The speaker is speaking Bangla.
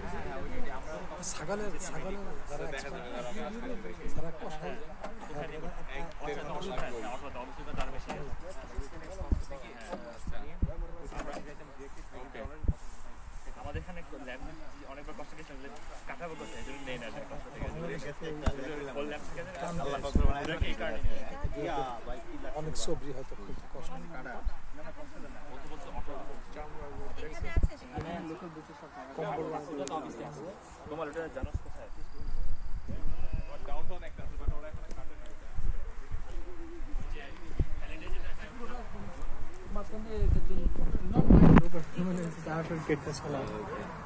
ছাগলের যারা যারা কষায় আমাদের এখানে অনেকবার কষ্ট গেছে কাটা বলতে নেই না অনেক সবজি হয়তো খুব কষ্ট তোমার এটা জানো কোথায় ডাউনটাউন একটা আছে বাট ওরা এখন কাটে না মাঝখানে একটা দিন নট মাইন্ড ওভার মানে তারপর পেটটা চালা